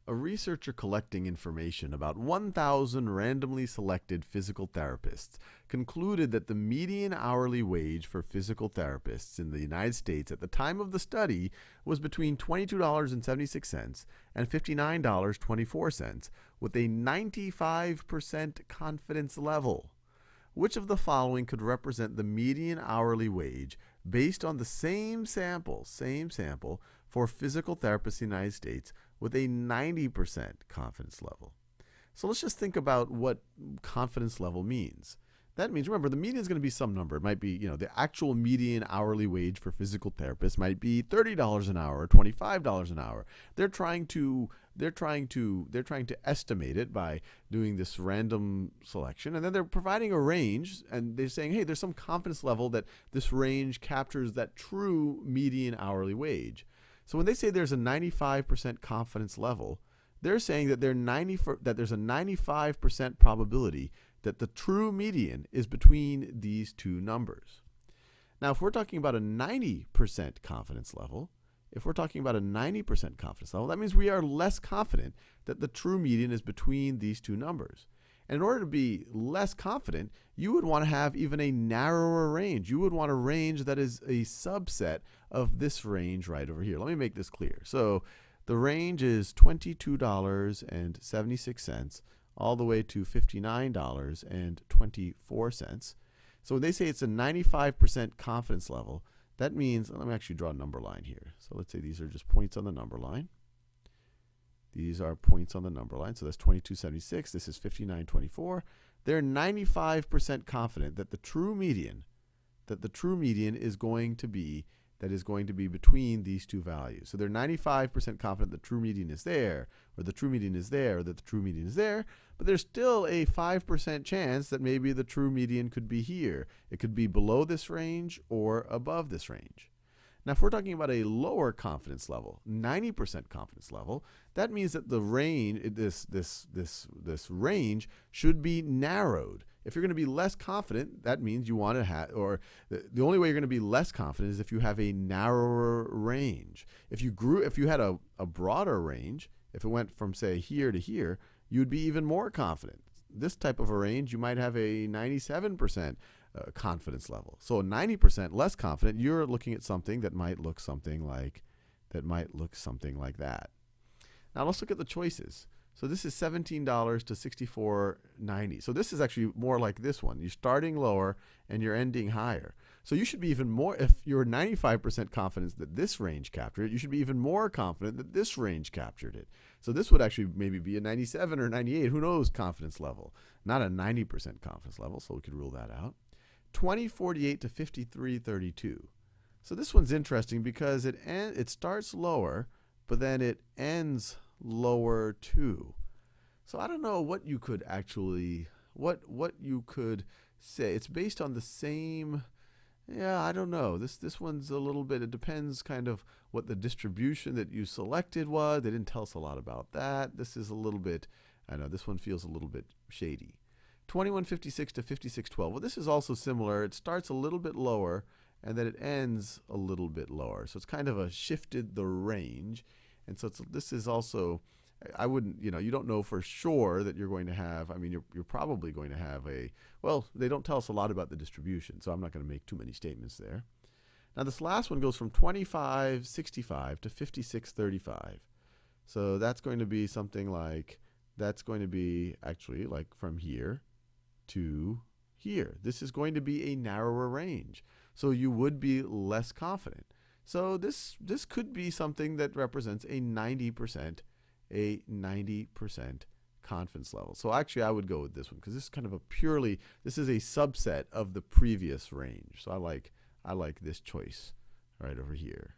A researcher collecting information about 1,000 randomly selected physical therapists concluded that the median hourly wage for physical therapists in the United States at the time of the study was between $22.76 and $59.24, with a 95% confidence level. Which of the following could represent the median hourly wage based on the same sample for physical therapists in the United States with a 90% confidence level? So let's just think about what confidence level means. That means, remember, the median is going to be some number. It might be, the actual median hourly wage for physical therapists might be $30 an hour or $25 an hour. They're trying to estimate it by doing this random selection, and then they're providing a range, and they're saying, hey, there's some confidence level that this range captures that true median hourly wage. So when they say there's a 95% confidence level, they're saying that there's a 95% probability that the true median is between these two numbers. Now, if we're talking about a 90% confidence level, that means we are less confident that the true median is between these two numbers. And in order to be less confident, you would want to have even a narrower range. You would want a range that is a subset of this range right over here. Let me make this clear. So the range is $22.76 all the way to $59.24. So when they say it's a 95% confidence level, that means, let me actually draw a number line here. So let's say these are just points on the number line. These are points on the number line. So that's 22.76. This is 59.24. They're 95% confident that the true median is going to be between these two values. So they're 95% confident the true median is there, or the true median is there, or that the true median is there, but there's still a 5% chance that maybe the true median could be here. It could be below this range or above this range. Now, if we're talking about a lower confidence level, 90% confidence level, that means that the range, this range should be narrowed. If you're going to be less confident, that means you want to have, or the only way you're going to be less confident is if you have a narrower range. If you had a broader range, if it went from, say, here to here, you'd be even more confident. This type of a range, you might have a 97% confidence level. So 90% less confident, you're looking at something that might look something like that. Now let's look at the choices. So this is $17 to $64.90. So this is actually more like this one. You're starting lower and you're ending higher. So you should be even more, if you're 95% confident that this range captured it, you should be even more confident that this range captured it. So this would actually maybe be a 97 or 98, who knows, confidence level. Not a 90% confidence level, so we could rule that out. 20.48 to 53.32. So this one's interesting because it starts lower, but then it ends lower too. So I don't know what you could actually, what you could say. It's based on the same, I don't know. This one's a little bit, it depends kind of what the distribution that you selected was. They didn't tell us a lot about that. This is a little bit, I know this one feels a little bit shady. 21.56 to 56.12. Well, this is also similar. It starts a little bit lower and then it ends a little bit lower. So it's kind of shifted the range. And so this is also, I wouldn't, you don't know for sure that you're going to have, you're probably going to have they don't tell us a lot about the distribution, so I'm not going to make too many statements there. Now this last one goes from 25.65 to 56.35. So that's going to be something like, that's going to be actually like from here to here. This is going to be a narrower range. So you would be less confident. So this could be something that represents a 90% confidence level. So actually I would go with this one because this is kind of this is a subset of the previous range. So I like this choice right over here.